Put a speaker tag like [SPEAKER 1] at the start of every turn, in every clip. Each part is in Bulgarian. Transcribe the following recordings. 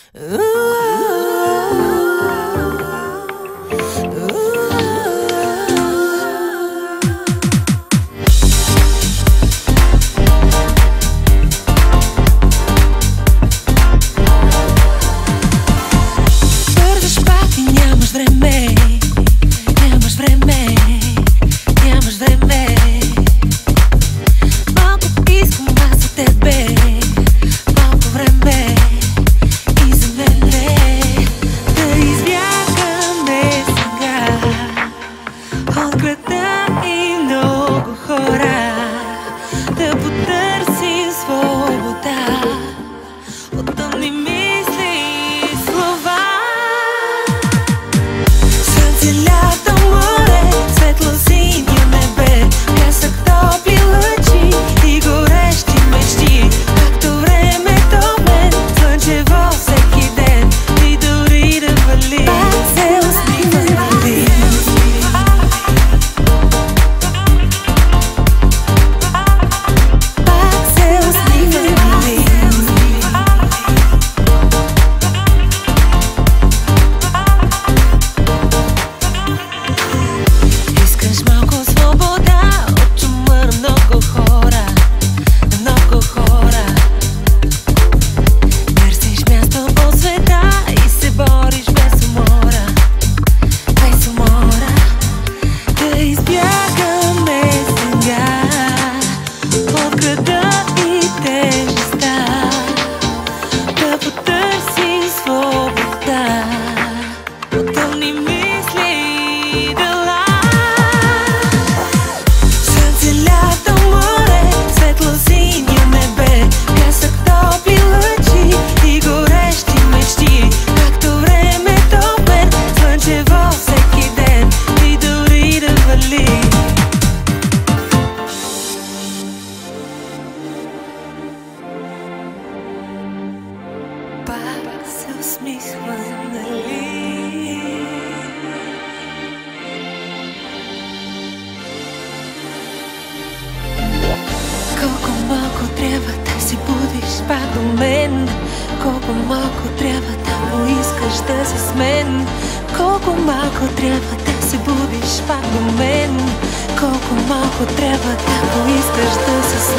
[SPEAKER 1] Колко малко трябва да се будиш пак до мен, колко малко трябва да поискаш да си с мен, колко малко трябва да се будиш пак до мен, колко малко трябва да поискаш да си с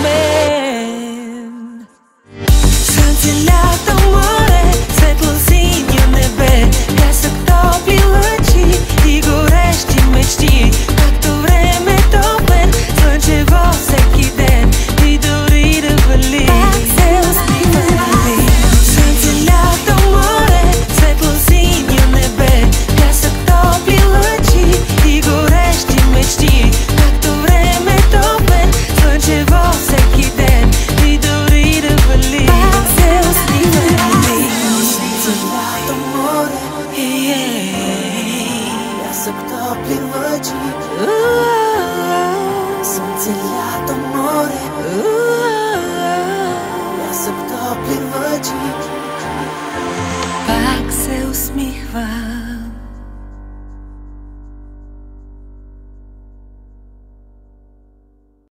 [SPEAKER 1] мен. Слънце, лято, море, светло, синьо небе, пясък, топли лъчи и горещи мечти, както времето мен, слънчево всеки ден и дори да вали. Пак се усмихвай. Слънце, лято, море, светло, синьо небе, пясък, топли лъчи и горещи мечти, както времето мен, слънчево всеки ден и дори да вали. Пак се усмихвай. Слънце, лято, море, пясък, топли лъчи, слънце, лято, море, пясък, топли лъчи.